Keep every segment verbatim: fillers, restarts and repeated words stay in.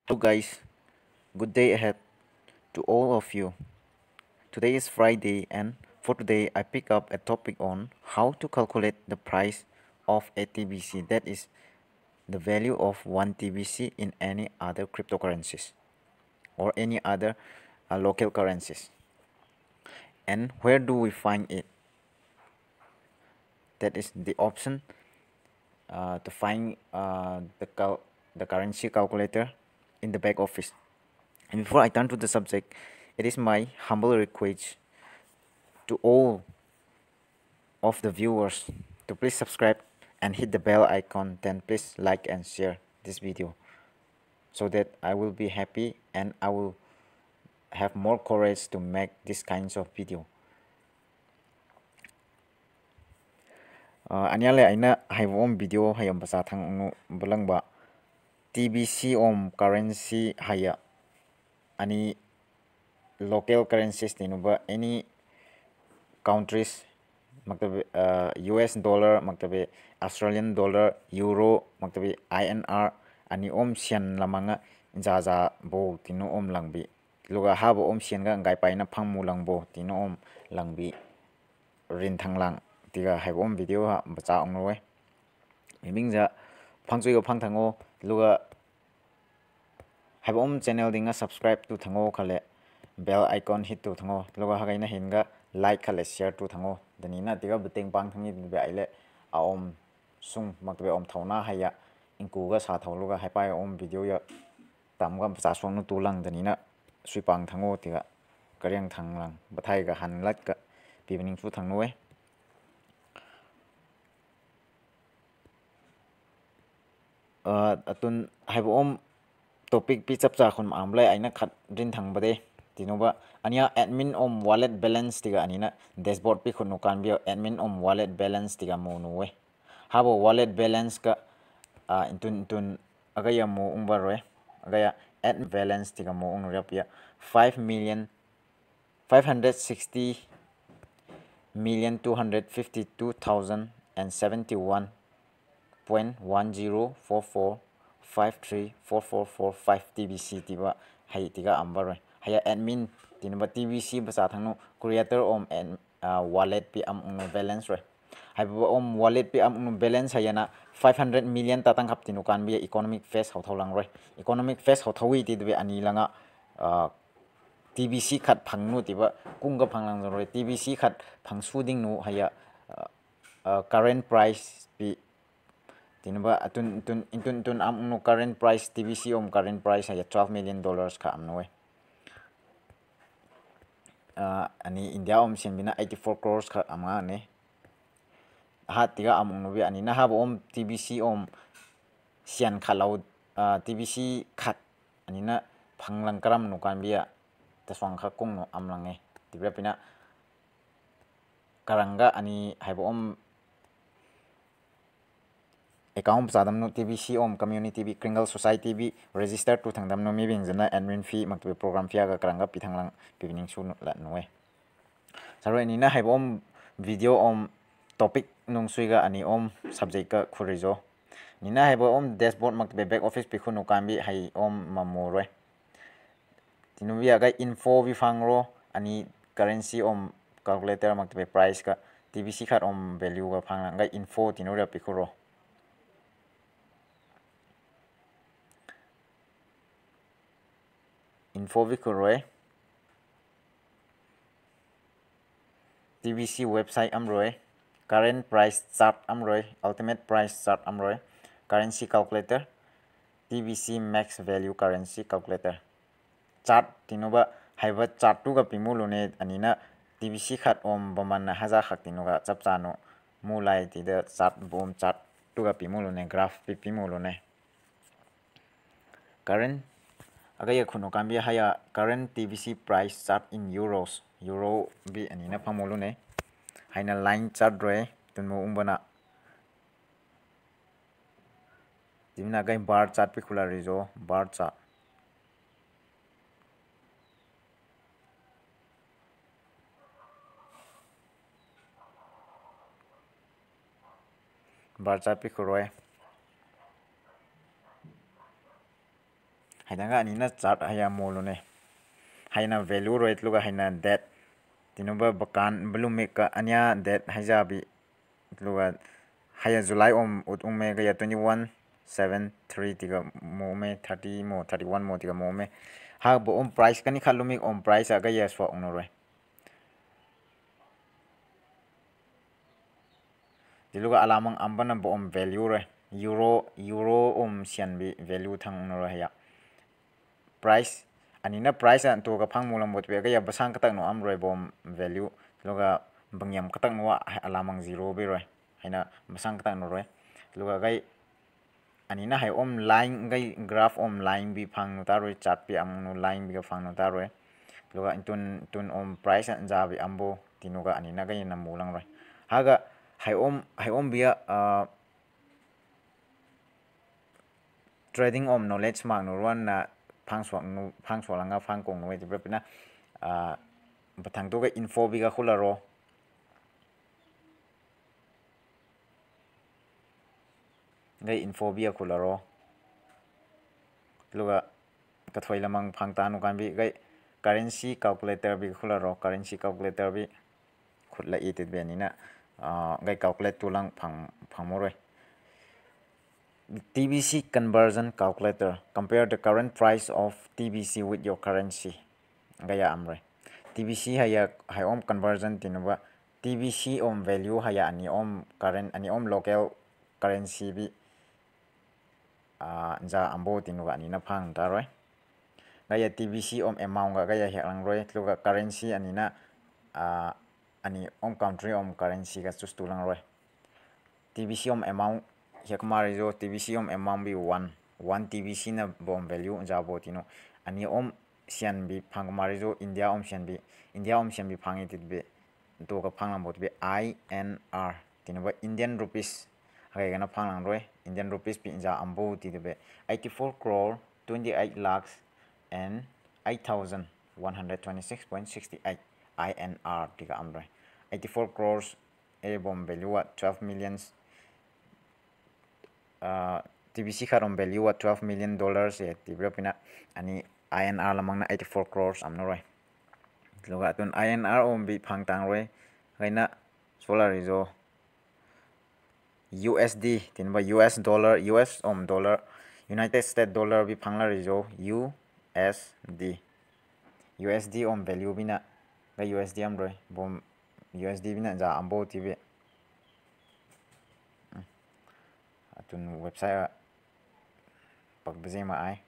Hello, guys. Good day ahead to all of you. Today is Friday, and for today, I pick up a topic on how to calculate the price of a T B C, that is, the value of one T B C in any other cryptocurrencies or any other uh, local currencies. And where do we find it? That is the option uh, to find uh, the, cal- the currency calculator in the back office. And before I turn to the subject, it is my humble request to all of the viewers to please subscribe and hit the bell icon, then please like and share this video so that I will be happy and I will have more courage to make these kinds of video. Uh, anyale aina haibom video hayam basa thang unu bulangba T B C om currency haya ani local currencies tinuba any countries maktabe uh, U S dollar maktabe Australian dollar euro maktabe I N R ani om sian lamanga jaja bo tinu om langbi luga habo om sian ga ngai paina phangmu langbo tinu om langbi rin thanglang tiga hai om video ha bacha ong roe miming ja phangchui go phang thango luga hai om channel dinga subscribe tu thango khale bell icon hit tu thango luga ha gaina hinga like khale share tu thango danina tiga beteng pang thangi be aile a om sung makbe om thona haya ingku ga sa thawluga hai pai om video ya tam ga bacha song nu tu lang danina sui pang thango tiga karyang thanglang bathai ga han lat ka pibening chu thang noe uh, atun hai om topic pi chap cha khun am lai aina khat rin thang bade tinoba ania admin om wallet balance tiga anina dashboard pi khun kan bio admin om wallet balance tiga mo no we habo wallet balance ka uh, intun intun agaya mo ungba roe agaya ad balance tiga mo ung rapia five million five hundred sixty million two hundred fifty-two thousand and seventy-one point one zero four four five three four four four five T B C tiba hai tiga ambar haya admin tinba T B C basa thangno creator om and uh, wallet pi am ung balance re hai om wallet pi am ung balance hayana five hundred million ta tang hap tinu kan bi economic phase hau tholang re economic phase hau thawi ti be ani langa uh, T B C khat phangnu tiba kunga phanglang re T B C khat phang suding nu haya uh, uh, current price pi tinuba atun tun intun tun am no current price T B C om current price haya twelve million dollars ka am noe uh, ani India om sin bina eighty-four crores ka ama ne ha tiga am no bi ani na ha om T B C om sian khalau uh, T B C khat ani na phanglang karam no kan bia ta swang kha kung no am lange tibra pina karanga ani haibo om account sadam no T B C om community bi kringle society bi register tu thangdam no mi bing jana admin fee maktu program fee ga karanga pi thanglang pining su la noe saro ni na haibo om video om topic nung suiga ani om subject ka khurizo ni na haibo om dashboard maktu back office pi khunu kambi hai om mamuroi tinubi aga info bi phangro ani currency om calculator maktu price ka T B C khat om value ga phanglang ga info tinura pi khuro info vi kuroi T B C website amroi current price chart amroi ultimate price chart amroi currency calculator T B C max value currency calculator chart tinuba haiba chart tu ga pimulune anina T B C khat om baman haza khak tinuga chap chano mulai ti da chart bom chart tu ga pimulune graph pi pimulune current agaya khuno kambia haya current T B C price chart in euros euro bi anina phamolune haina line chart re tunmo umbana timna gai bar chart pi khula rizo bar chart bar chart pi khuroi haidanga anina chart haya molune haina value rate luga haina debt tinuba bakan belum ka anya debt hajabi luga haya July om ut umme ga twenty-one seven three tiga mo me thirty mo thirty-one mo tiga mo me ha bo om price kani khalumi om price aga yes wa onore diluga alamang ambana bo om value re euro euro om sian bi value thang onore ya price anina price an to ga phang mulam bot be ga ya basang katak no am roi bom value luga bangyam katak no alamang zero be roi haina basang katak no roi luga gai anina hai om line gai graph om line bi phang no taroi chart pi am no line bi ga phang no taroi luga intun tun om price an ja bi ambo tinuga anina gai na mulang roi haga hai om hai om bia uh, trading om knowledge mak no ron na phang swak no phang swalanga phang kong no ti pina uh, bathang to ga info bi ga khularo gai info bi ga khularo luga kathoi lamang phang ta no kan bi gai currency calculator bi khularo currency calculator bi khutla it be ni na gai calculate tulang phang phang moroi T B C conversion calculator compare the current price of T B C with your currency gaya amre T B C haya hay om conversion tinuba T B C om value haya ani om current ani om local currency bi uh, ja ambo tinuga ani na phang taroi gaya T B C om amount ga gaya heklang roi tluga currency ani na uh, ani om country om currency ga choose tulang roi T B C om amount hekmari jo T B C om amount bi one one T B C na bom value ja bo tino ani om sian bi phang mari jo India om sian bi India om sian bi phangi tit be to ka phang lam bot be I N R tino ba Indian rupees hagai gana phang lang roi Indian rupees bi ja ambo ti de be eighty-four crore twenty-eight lakhs and eight thousand one hundred twenty-six point six eight I N R tiga amroi eighty-four crores e bom value wa twelve millions uh, T B C kharom value wa twelve million dollars e tibra pina ani I N R lamang na eighty-four crores amno roi loga tun I N R om bi phang tang roi gaina solar rizo U S D tinba U S dollar U S om dollar United States dollar bi phangla rizo U S D U S D om value bina ga U S D am roi bom U S D bina ja ambo tibe atun website pak beze ma ai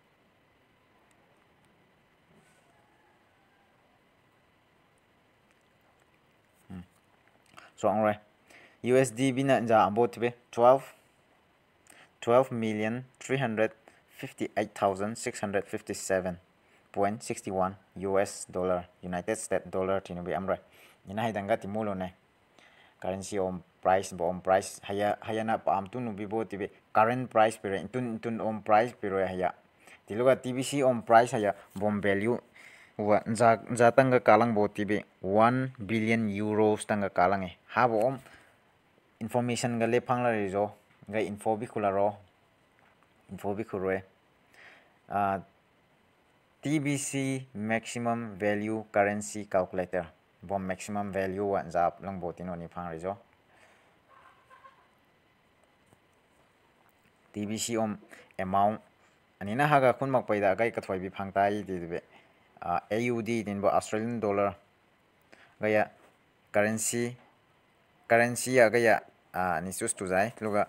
so ang roi U S D bina ja ambo tibe twelve twelve million three hundred fifty-eight thousand six hundred fifty-seven point six one U S dollar United States dollar tinubi amroi ina haidanga timulo ne currency om price bo om price haya haya na pam tu nubi bo tibe current price pire tun tun om price pire haya tiluga T B C om price haya bom value wa ja ja tanga kalang bo tibe one billion euros tanga kalang e ha bo om information ga le phangla rizo ga info bi khularo info bi khurwe uh, T B C maximum value currency calculator bom maximum value wa zap lang botino ni phang rizo T B C om amount anina haga khun mak paida gai ka thoi bi phang tai ti be uh, A U D din bo Australian dollar gaya currency currency ya gaya uh, ni sus tu zai luga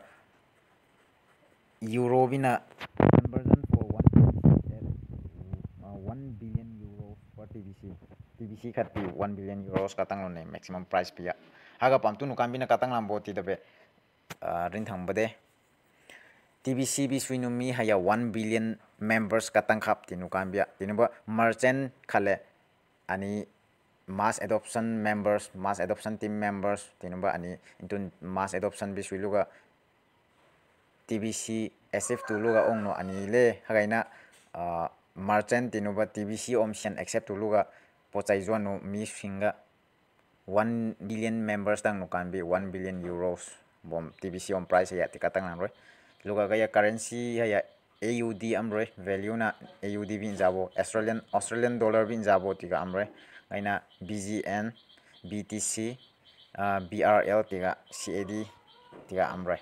euro bina conversion for one uh, one billion euros per T B C T B C khat pi one billion euros katang lo ne maximum price pi ya haga pam tu nu kam bina katang lam bo ti de be uh, rin thang bade T B C bi suinu mi haya one billion members katang khap tinu kam bia tinu ba merchant khale ani mass adoption members mass adoption team members tinu ba ani intun mass adoption bi suiluga T B C S F tu luga ong no ani le hagaina uh, merchant tinu ba T B C om sian accept tu luga pochai zon no mi singa one billion members tang no kan bi one billion euros bom T B C om price ya ti katang lang roi luga gaya currency haya A U D amroi value na A U D bin jabo Australian Australian dollar bin jabo tiga amroi aina B G N B T C uh, B R L tiga C A D tiga amroi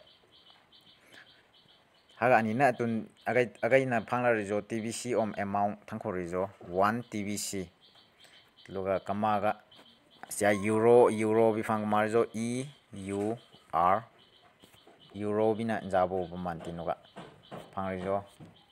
haga ani na tun agai agai na phangla rizo T B C om amount thangkho rizo one T B C loga kamaga sia euro euro bi phang marzo E U R euro bina jabo bamanti noga phang rizo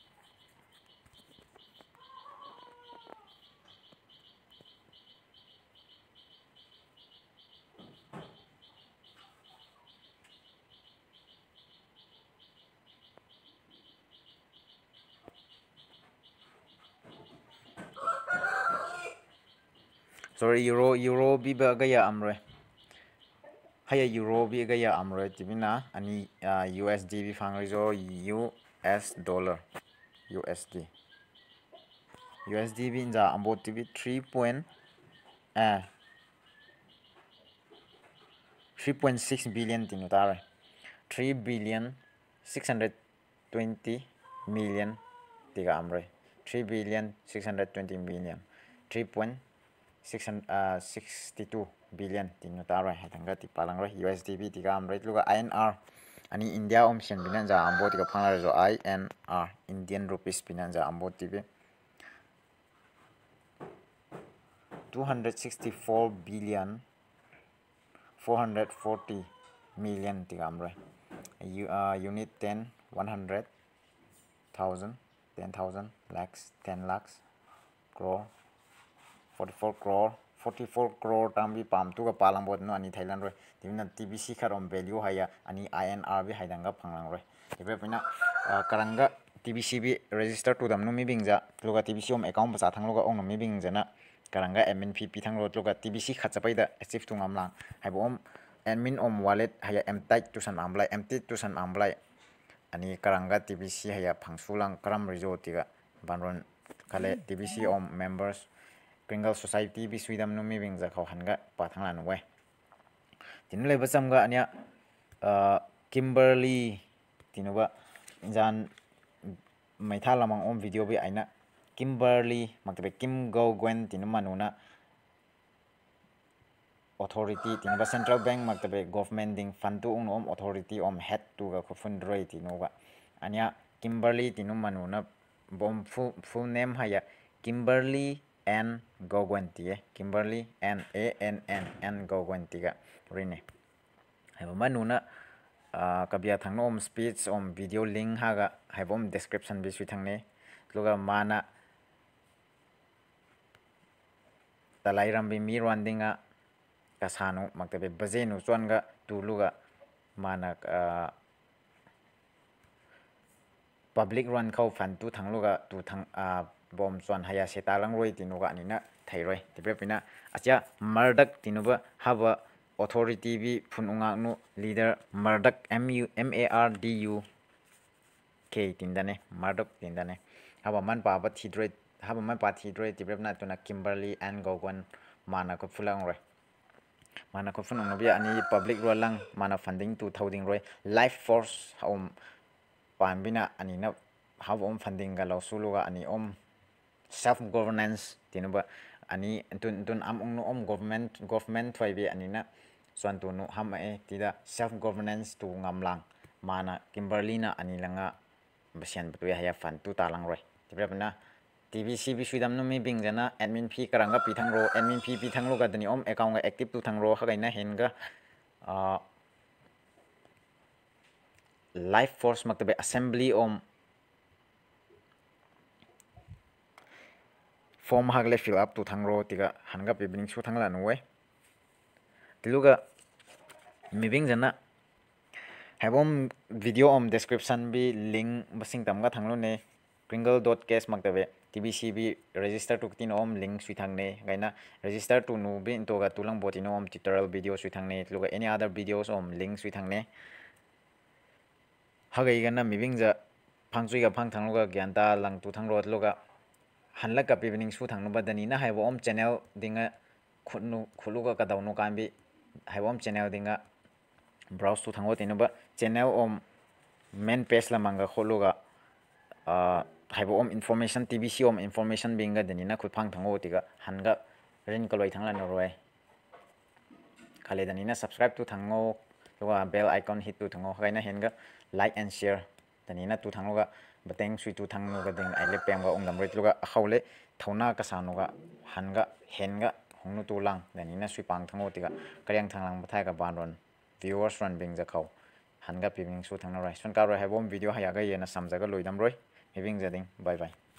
sorry euro euro bi ba gaya amroi haya euro bi gaya amroi tibina ani uh, U S D bi phang rizo U S dollar U S D U S D bi ja ambo tibi three point eh three point six billion tinu tare three billion six hundred twenty million tiga amroi three billion six hundred twenty million three point six sixty-two billion tinu tare hatanga ti palang roi U S D bi tiga amroi luga I N R ani India om sian binan ja ambo tiga phangla jo I N R Indian rupees binan ja ambo tibi two hundred sixty-four billion four hundred forty million tiga amroi uh, unit ten one hundred thousand ten thousand lakhs ten lakhs crore forty-four crore forty-four crore tambi pam tu ga palang bot no ani Thailand roi timna T B C kharom value haya ani I N R bi haidanga phanglang roi ibe pina karanga T B C bi register to dam no mi bingja luga T B C om account ba thang luga ong no mi bingjana karanga admin fee pi thang ro luga T B C khachapai da active tu ngamlang haibo om admin om wallet haya m tight tu san amblai m tight tu san amblai ani karanga T B C haya phangsulang karam resort tiga banron kale T B C om members Kringle society bi suidam no mi bingja khaw hanga pa thangla no we tin le basam ga anya Kimberly tinuba injan maitha lamang om video bi aina Kimberly maktabe Kim Go Gwen tinuma nuna authority tinuba central bank maktabe government ding fund tu om authority om head tu ga khufun roi tinuba anya Kimberly tinuma nuna bom full, full name haya Kimberly N Gogwen tie Kimberly N A N N N Gogwen tiga rine haiba manuna uh, kabia thangno om speech om video link haga haibom description bi sui thangne luga mana talairam bi mi rwandinga kasano maktabe bazenu chwanga tuluga mana uh, public run khau fan tu thangluga tu thang uh, bom chwan haya setalang roi tinuga anina thairoi tibre pina acha mardak tinuba haba authority bi phununga nu leader mardak M U M A R D U K tindane mardak tindane haba man pa ba thidroi haba man pa thidroi tibre na tuna Kimberly and Gogwan mana ko phulang roi mana ko phunung bi ani public rolang mana funding tu thouding roi life force om pambina ani na haba om funding ga lausuluga ani om self governance tinuba ani tun tun am ong no om government government thoi bi ani na swan tu no ham e tida self governance tu ngamlang mana Kimberly na ani langa basian betu ya ya fan tu talang roi tibra bana T B C bi suidam no mi bingjana admin fee karanga pi thang ro admin fee pi thang lo ga dani om account ga active tu thang ro ha ga na hen ga uh, life force maktabe assembly om form hagle fill up tu thangro tiga hanga pibining su thangla nuwe tiluga mibing jana habom video om description bi link basing tamga thanglo ne kringle.case maktabe tbcb register tu tin om link sui thangne gaina register tu nu bi into ga tulang botino om tutorial video sui thangne tiluga any other videos om link sui thangne hagai gana mibing ja phangchui ga phang thanglo ga gyanta lang tu thangro tiluga hanla ka pibening su thang no badani na haibo om channel dinga khunu khuluga ka dawno kan bi haibo om channel dinga browse tu thango tinu ba channel om main page la manga khuluga hai bo om information tv si om information binga denina khut phang thango tiga hanga rin ko loi thangla no roi khale denina subscribe tu thango loga bell icon hit tu thango haina henga like and share denina tu thango ga bateng sui tu thangno ga ding ai le pem ga ong lam ret loga khawle thona ka sanu ga hanga henga hongnu tu lang denina sui pang thango tiga karyang thanglang bathai ka banron viewers run bing ja khaw hanga piming su thangna rai son ka ro hai bom video ha ya ga yena samja ga loidam roi hiving jading bye bye